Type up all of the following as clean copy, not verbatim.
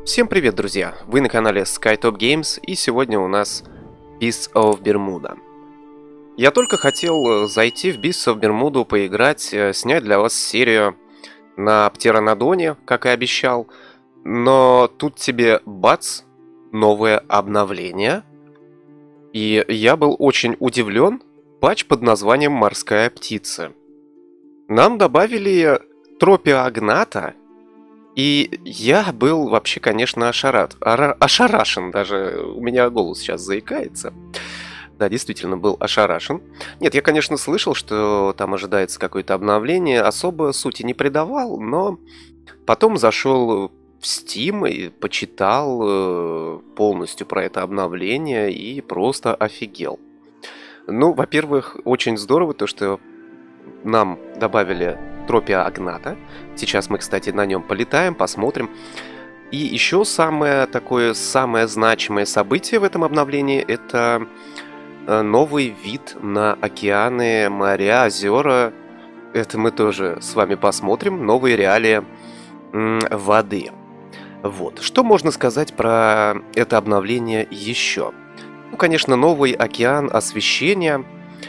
Всем привет, друзья! Вы на канале SkyTop Games, и сегодня у нас Beasts of Bermuda. Я только хотел зайти в Beasts of Bermuda, поиграть, снять для вас серию на Птеранодоне, как и обещал. Но тут тебе бац, новое обновление. И я был очень удивлен. Патч под названием «Морская птица». Нам добавили Тропиогната. И я был вообще, конечно, ошарашен, даже у меня голос сейчас заикается. Да, действительно был ошарашен. Нет, я, конечно, слышал, что там ожидается какое-то обновление, особо сути не придавал, но потом зашел в Steam и почитал полностью про это обновление и просто офигел. Ну, во-первых, очень здорово то, что нам добавили Тропиогната. Сейчас мы, кстати, на нем полетаем, посмотрим. И еще самое значимое событие в этом обновлении — это новый вид на океаны, моря, озера. Это мы тоже с вами посмотрим. Новые реалии воды. Вот. Что можно сказать про это обновление еще? Ну, конечно, новый океан, освещение,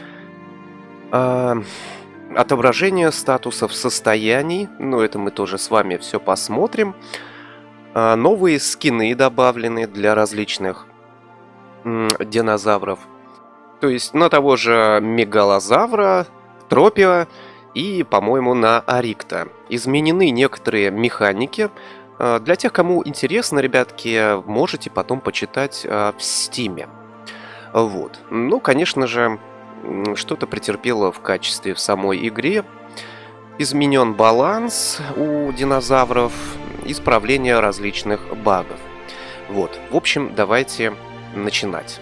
отображение статусов состояний, но это мы тоже с вами все посмотрим. Новые скины добавлены для различных динозавров. То есть на того же мегалозавра, Тропио и, по-моему, на Арикта. Изменены некоторые механики. Для тех, кому интересно, ребятки, можете потом почитать в Стиме. Вот. Ну, конечно же, что-то претерпело в качестве в самой игре. Изменен баланс у динозавров, исправление различных багов. Вот, в общем, давайте начинать.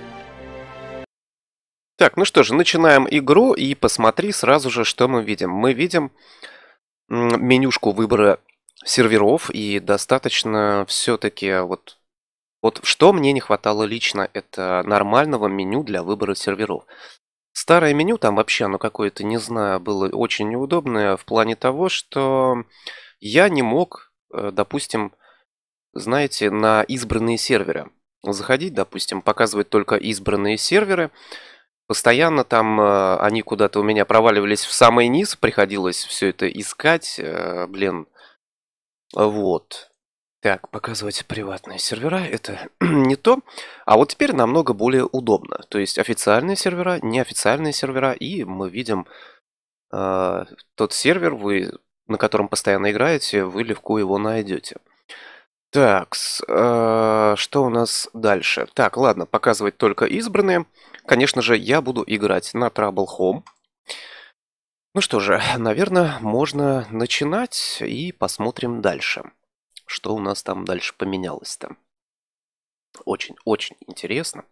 Так, ну что же, начинаем игру и посмотри сразу же, что мы видим. Мы видим менюшку выбора серверов, и достаточно все-таки вот что мне не хватало лично, это нормального меню для выбора серверов. Старое меню там вообще, оно какое-то, не знаю, было очень неудобное в плане того, что я не мог, допустим, знаете, на избранные серверы заходить, допустим, показывать только избранные серверы. Постоянно там они куда-то у меня проваливались в самый низ, приходилось все это искать, блин, вот. Так, показывать приватные сервера — это не то. А вот теперь намного более удобно. То есть официальные сервера, неофициальные сервера. И мы видим тот сервер, на котором постоянно играете, вы легко его найдете. Так, что у нас дальше? Так, ладно, показывать только избранные. Конечно же, я буду играть на Trouble Home. Ну что же, наверное, можно начинать и посмотрим дальше. Что у нас там дальше поменялось-то? Очень-очень интересно.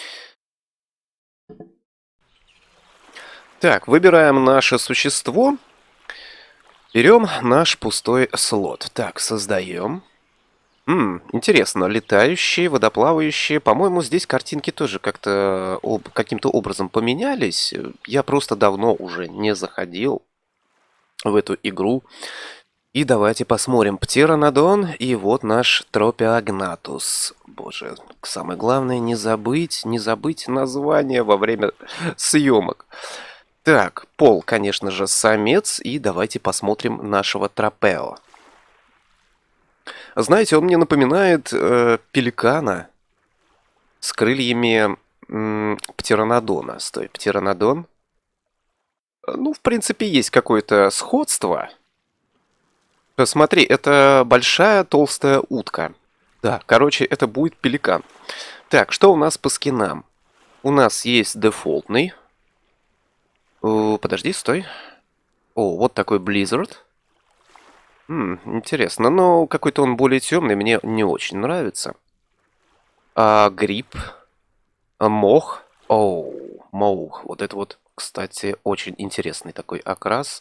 Так, выбираем наше существо. Берем наш пустой слот. Так, создаем. Интересно, летающие, водоплавающие. По-моему, здесь картинки тоже как-то каким-то образом поменялись. Я просто давно уже не заходил в эту игру. И давайте посмотрим. Птеранодон и вот наш Тропиогнатус. Боже, самое главное не забыть название во время съемок. Так, пол, конечно же, самец. И давайте посмотрим нашего Тропео. Знаете, он мне напоминает пеликана с крыльями Птеранодона. Стой, Птеранодон. Ну, в принципе, есть какое-то сходство. Смотри, это большая толстая утка. Да, короче, это будет пеликан. Так, что у нас по скинам? У нас есть дефолтный. Подожди, стой. О, вот такой Blizzard. Интересно, но какой-то он более темный, мне не очень нравится. Гриб. Мох. Оу, мох. Вот это вот, кстати, очень интересный такой окрас.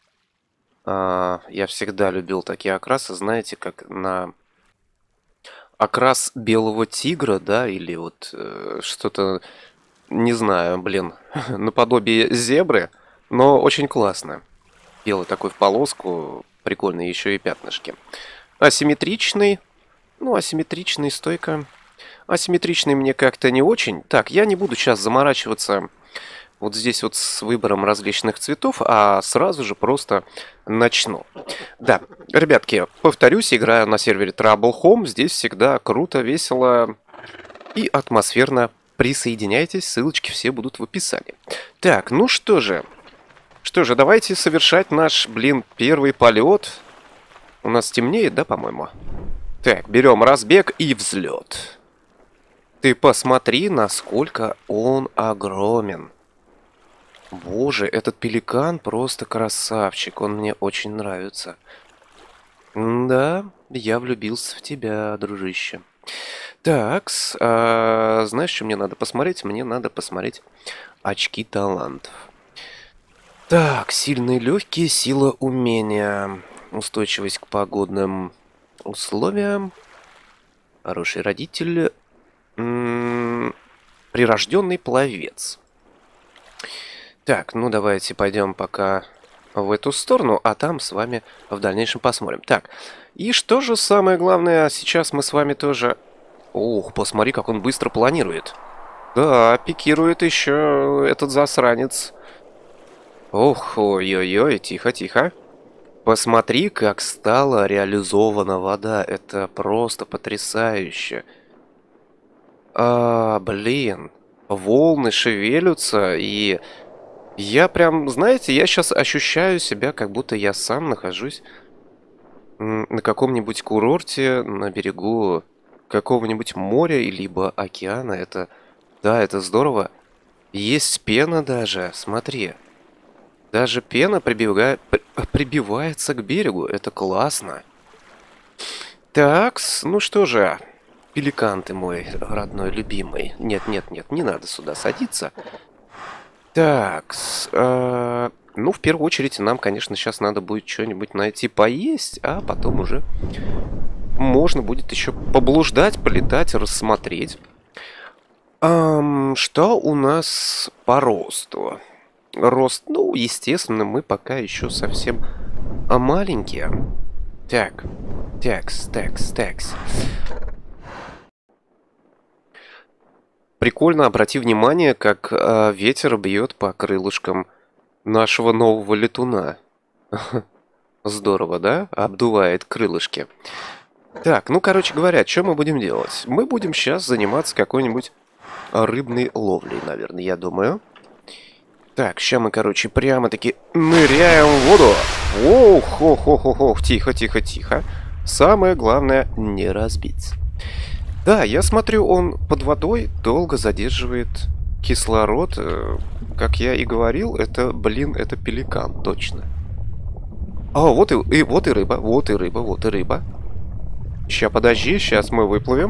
Я всегда любил такие окрасы, знаете, как на окрас белого тигра, да, или вот что-то, не знаю, блин, наподобие зебры, но очень классно. Белый такой в полоску, прикольно, еще и пятнышки. Асимметричный, Ну, асимметричный стойка. Асимметричный мне как-то не очень. Так, я не буду сейчас заморачиваться вот здесь вот с выбором различных цветов, а сразу же просто начну. Да, ребятки, повторюсь, играю на сервере Trouble Home. Здесь всегда круто, весело и атмосферно. Присоединяйтесь, ссылочки все будут в описании. Так, ну что же. Что же, давайте совершать наш, первый полет. У нас темнеет, да, по-моему? Так, берем разбег и взлет. Ты посмотри, насколько он огромен. Боже, этот пеликан просто красавчик. Он мне очень нравится. Да, я влюбился в тебя, дружище. Так, знаешь, что мне надо посмотреть? Мне надо посмотреть очки талантов. Так, сильные легкие, сила умения, устойчивость к погодным условиям, хороший родитель, прирожденный пловец. Так, ну давайте пойдем пока в эту сторону, а там с вами в дальнейшем посмотрим. Так, и что же самое главное, сейчас мы с вами тоже... Ох, посмотри, как он быстро планирует. Да, пикирует еще этот засранец. Ох, ой-ой-ой, тихо-тихо. Посмотри, как стала реализована вода. Это просто потрясающе. Блин. Волны шевелятся, и... Я прям, знаете, я сейчас ощущаю себя, как будто я сам нахожусь на каком-нибудь курорте на берегу какого-нибудь моря, либо океана. Это, да, это здорово. Есть пена даже, смотри. Даже пена прибивается к берегу. Это классно. Так, ну что же, пеликан ты мой родной, любимый. Нет, нет, нет, не надо сюда садиться. Так, ну, в первую очередь, нам, конечно, сейчас надо будет что-нибудь найти поесть, а потом уже можно будет еще поблуждать, полетать, рассмотреть. Что у нас по росту? Рост, ну, естественно, мы пока еще совсем маленькие. Так, такс. Прикольно, обрати внимание, как ветер бьет по крылышкам нашего нового летуна. Здорово, да? Обдувает крылышки. Так, ну, короче говоря, что мы будем делать? Мы будем сейчас заниматься какой-нибудь рыбной ловлей, наверное, я думаю. Так, сейчас мы, короче, прямо-таки ныряем в воду. Оу, хо-хо-хо-хо, тихо. Самое главное, не разбиться. Да, я смотрю, он под водой долго задерживает кислород. Как я и говорил, это, это пеликан, точно. О, вот и рыба. Ща, подожди, сейчас мы выплывем.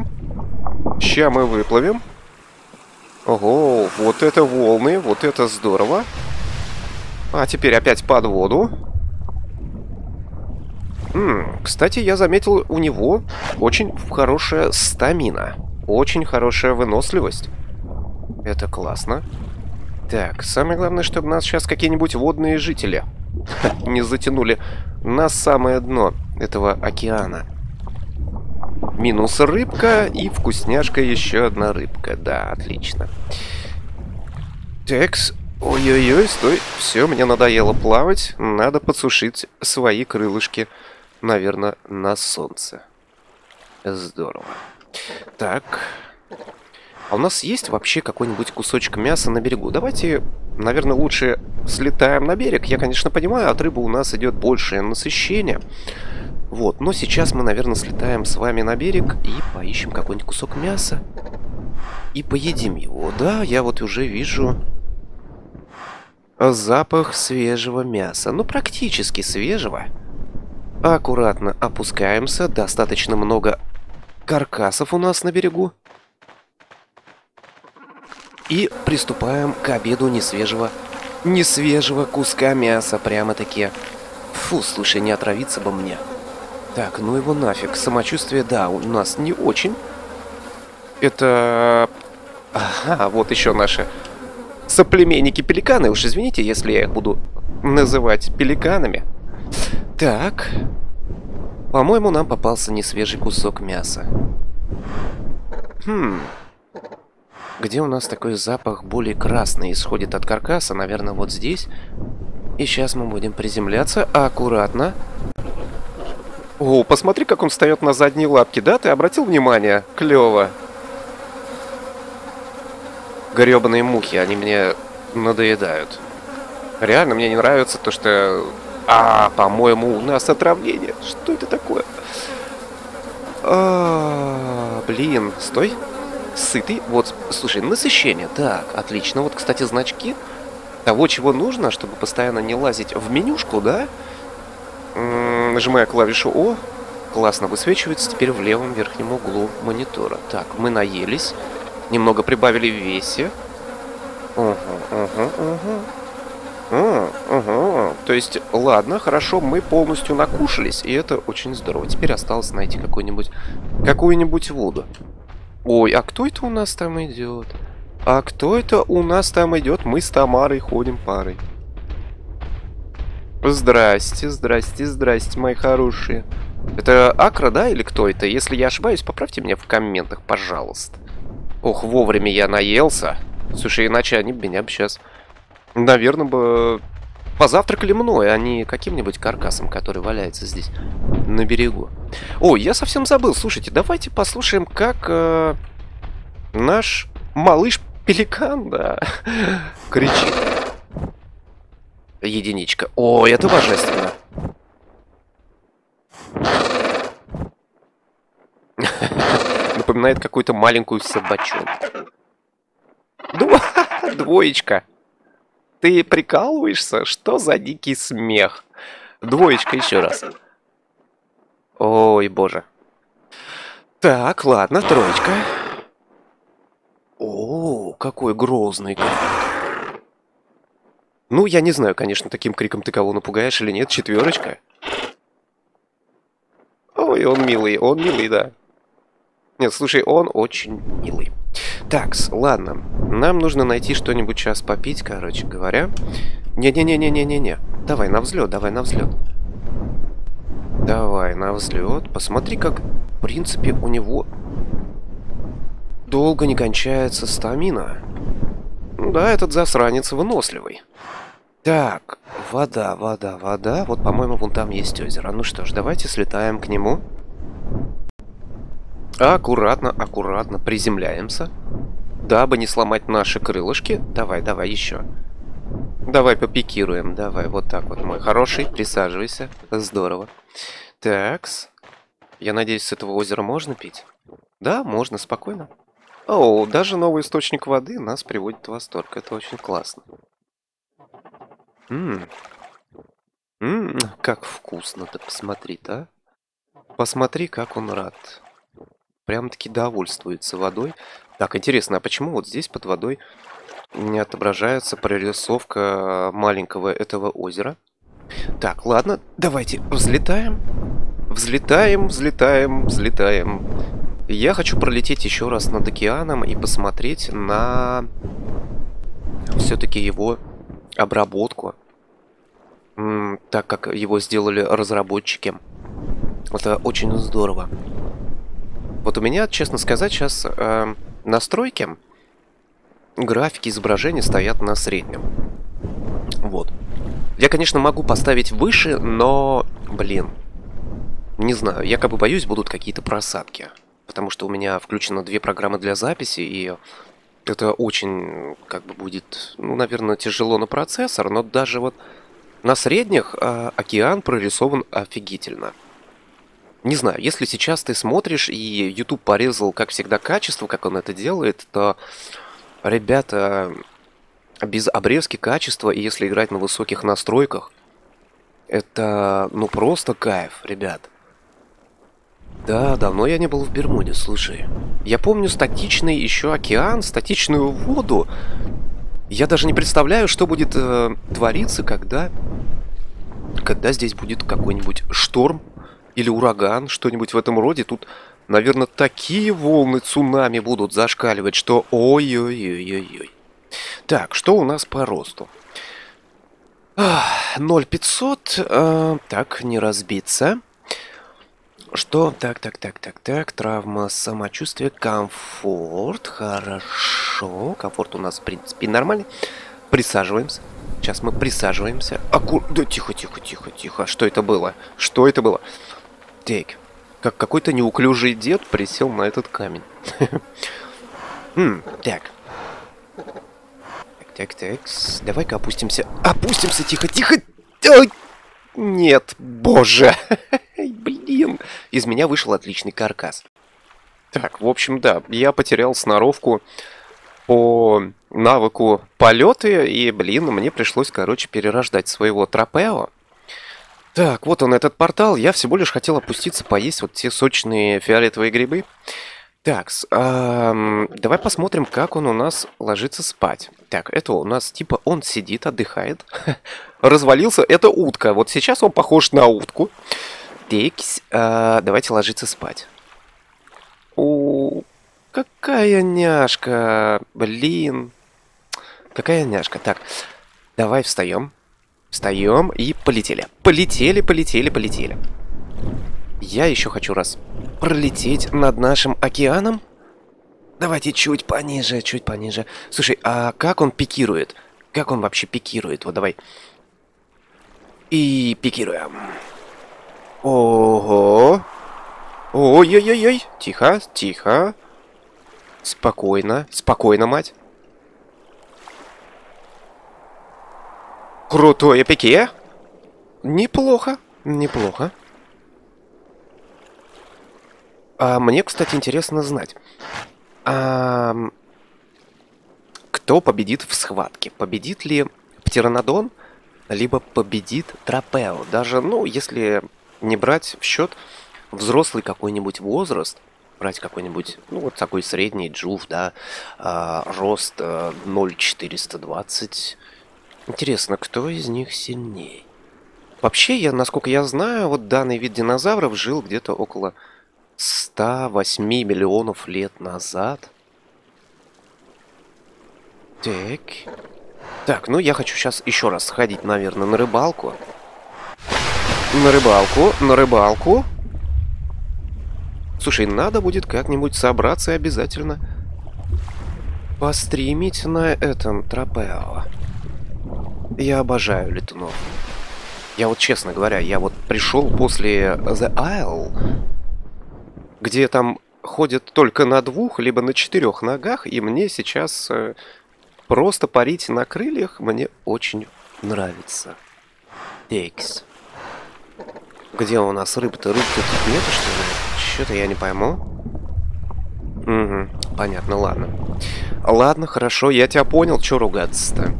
Ого, вот это волны, вот это здорово. А теперь опять под воду. Кстати, я заметил, у него очень хорошая стамина. Очень хорошая выносливость. Это классно. Так, самое главное, чтобы нас сейчас какие-нибудь водные жители не затянули на самое дно этого океана. Минус рыбка и вкусняшка еще одна рыбка. Да, отлично. Такс. Ой-ой-ой, стой. Все, мне надоело плавать. Надо подсушить свои крылышки. Наверное, на солнце. Здорово. Так. А у нас есть вообще какой-нибудь кусочек мяса на берегу? Давайте, наверное, лучше слетаем на берег. Я, конечно, понимаю, от рыбы у нас идет большее насыщение. Вот, но сейчас мы, наверное, слетаем с вами на берег и поищем какой-нибудь кусок мяса. И поедим его. Да, я вот уже вижу запах свежего мяса. Ну, практически свежего. Аккуратно опускаемся. Достаточно много каркасов у нас на берегу. И приступаем к обеду несвежего куска мяса. Прямо-таки. Фу, слушай, не отравиться бы мне. Так, ну его нафиг. Самочувствие, да, у нас не очень. Это... Ага, вот еще наши соплеменники-пеликаны. Уж извините, если я их буду называть пеликанами. Так. По-моему, нам попался несвежий кусок мяса. Где у нас такой запах более красный исходит от каркаса? Наверное, вот здесь. И сейчас мы будем приземляться аккуратно. О, посмотри, как он встает на задние лапки, да? Ты обратил внимание? Клево. Гребаные мухи, они мне надоедают. Реально, мне не нравится то, что... по-моему, у нас отравление. Что это такое? Блин, стой. Сытый. Вот, слушай, насыщение. Так, отлично. Вот, кстати, значки того, чего нужно, чтобы постоянно не лазить в менюшку, да? Нажимая клавишу О, классно высвечивается теперь в левом верхнем углу монитора. Так, мы наелись. Немного прибавили в весе. То есть, ладно, хорошо, мы полностью накушались, и это очень здорово. Теперь осталось найти какую-нибудь воду. Ой, а кто это у нас там идет? А кто это у нас там идет? Мы с Тамарой ходим парой. Здрасте, здрасте, здрасте, мои хорошие. Это Акра, да, или кто это? Если я ошибаюсь, поправьте меня в комментах, пожалуйста. Ох, вовремя я наелся. Слушай, иначе они бы меня сейчас, наверное, бы позавтракали мной, а не каким-нибудь каркасом, который валяется здесь на берегу. Ой, я совсем забыл. Слушайте, давайте послушаем, как наш малыш-пеликан, да, кричит. Единичка. Ой, это божественно. Напоминает какую-то маленькую собачонку. Двоечка. Ты прикалываешься? Что за дикий смех? Двоечка еще раз. Ой, боже. Так, ладно, троечка. О, какой грозный крик. Ну, я не знаю, конечно, таким криком ты кого напугаешь или нет. Четверочка. Ой, он милый, да. Нет, слушай, он очень милый. Такс, ладно. Нам нужно найти что-нибудь сейчас попить, короче говоря. Не-не-не-не-не-не-не. Давай на взлет, давай на взлет. Давай на взлет. Посмотри, как, в принципе, у него долго не кончается стамина. Ну да, этот засранец выносливый. Так, вода. Вот, по-моему, вон там есть озеро. Ну что ж, давайте слетаем к нему. Аккуратно приземляемся. Дабы не сломать наши крылышки. Давай еще. Давай попикируем. Давай, вот так вот, мой хороший. Присаживайся. Здорово. Такс. Я надеюсь, с этого озера можно пить? Да, можно, спокойно. О, даже новый источник воды нас приводит в восторг. Это очень классно. Как вкусно-то, посмотри-то, а? Посмотри, как он рад. Прям-таки довольствуется водой. Так, интересно, а почему вот здесь под водой не отображается прорисовка маленького этого озера? Так, ладно, давайте взлетаем. Взлетаем. Я хочу пролететь еще раз над океаном и посмотреть на все-таки его обработку. Так как его сделали разработчики. Это очень здорово. Вот у меня, честно сказать, сейчас настройки графики изображения стоят на среднем. Вот. Я, конечно, могу поставить выше, но, блин, не знаю, я как бы боюсь, будут какие-то просадки. Потому что у меня включено 2 программы для записи, и это очень, как бы, будет, ну, наверное, тяжело на процессор, но даже вот на средних океан прорисован офигительно. Не знаю, если сейчас ты смотришь, и YouTube порезал, как всегда, качество, как он это делает, то, ребята, без обрезки качества, и если играть на высоких настройках, это, ну, просто кайф, ребят. Да, давно я не был в Бермуде, слушай. Я помню статичный еще океан, статичную воду. Я даже не представляю, что будет твориться, когда здесь будет какой-нибудь шторм или ураган, что-нибудь в этом роде. Тут, наверное, такие волны цунами будут зашкаливать, что ой-ой-ой-ой-ой. Так, что у нас по росту? 0,500. Так, не разбиться. Что? Так. Травма самочувствия, комфорт. Хорошо. Комфорт у нас, в принципе, нормальный. Присаживаемся. Сейчас мы присаживаемся. Да, тихо. Что это было? Что это было? Так. Как какой-то неуклюжий дед присел на этот камень. Так. Так. Давай-ка опустимся. Опустимся, тихо. Ой! Нет, боже. Блин. Из меня вышел отличный каркас. Так, в общем, да. Я потерял сноровку по навыку полета. И, блин, мне пришлось, короче, перерождать своего Тропео. Так, вот он, этот портал. Я всего лишь хотел опуститься, поесть вот те сочные фиолетовые грибы. Так, давай посмотрим, как он у нас ложится спать. Так, это у нас типа он сидит, отдыхает. Развалился, это утка. Вот сейчас он похож на утку. Так, давайте ложиться спать. О, какая няшка. Блин. Какая няшка. Так, давай встаем. Встаем и полетели. Полетели. Я еще хочу раз пролететь над нашим океаном. Давайте чуть пониже. Слушай, а как он пикирует? Как он вообще пикирует? Вот давай. И пикируем. Ого. Ой-ой-ой-ой. Тихо. Спокойно, мать. Крутое пике. Неплохо. Мне, кстати, интересно знать, кто победит в схватке? Победит ли Птеранодон, либо победит Тропео? Даже, ну, если не брать в счет взрослый какой-нибудь возраст, брать какой-нибудь, ну, вот такой средний джув, да, рост 0,420. Интересно, кто из них сильней? Вообще, насколько я знаю, вот данный вид динозавров жил где-то около 108 миллионов лет назад. Так, ну я хочу сейчас еще раз сходить, наверное, на рыбалку. На рыбалку. Слушай, надо будет как-нибудь собраться и обязательно постримить на этом Тропео. Я обожаю летунов. Я вот, честно говоря, я вот пришел после The Isle, где там ходят только на 2, либо на 4 ногах, и мне сейчас просто парить на крыльях мне очень нравится. Текс. Где у нас рыб-то? Рыб-то тут нету, что ли? Что-то я не пойму. Угу, понятно, ладно. Ладно, хорошо, я тебя понял. Чё ругаться-то?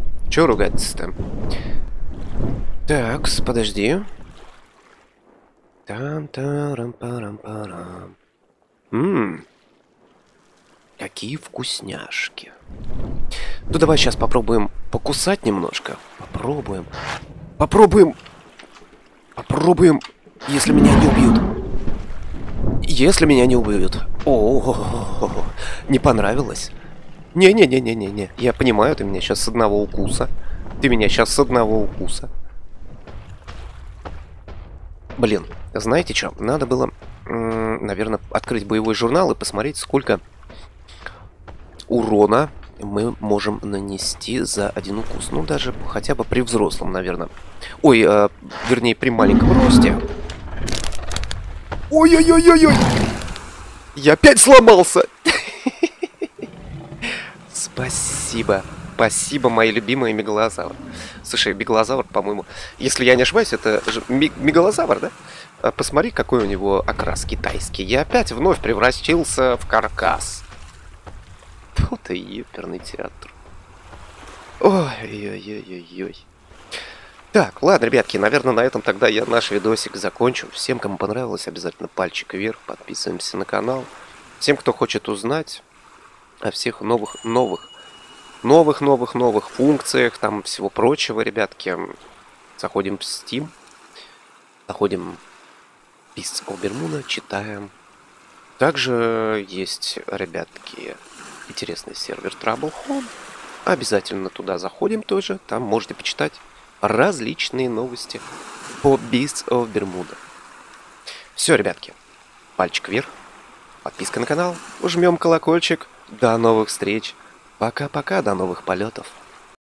Такс, подожди. Там-тарам-парам-парам. Какие вкусняшки. Ну, давай сейчас попробуем покусать немножко. Попробуем, если меня не убьют. О, не понравилось. Не. Я понимаю, ты меня сейчас с одного укуса. Блин, знаете что? Надо было, наверное, открыть боевой журнал и посмотреть, сколько урона мы можем нанести за один укус. Ну, даже хотя бы при взрослом, наверное. Ой, вернее, при маленьком росте. Ой-ой-ой-ой-ой! Я опять сломался! Спасибо. Спасибо, мои любимые мегалозавры. Слушай, мегалозавр, по-моему, если я не ошибаюсь, это же мегалозавр, да? Посмотри, какой у него окрас китайский. Я опять вновь превратился в каркас. Вот и ёперный театр. Ой-ой-ой-ой-ой. Так, ладно, ребятки, наверное, на этом тогда я наш видосик закончу. Всем, кому понравилось, обязательно пальчик вверх, подписываемся на канал. Всем, кто хочет узнать о всех новых функциях, там всего прочего, ребятки, заходим в Steam, заходим в Beasts of Bermuda, читаем. Также есть, ребятки, интересный сервер Trouble Home. Обязательно туда заходим тоже, там можете почитать различные новости по Beasts of Bermuda. Все, ребятки, пальчик вверх, подписка на канал, жмем колокольчик. До новых встреч. Пока-пока, до новых полетов.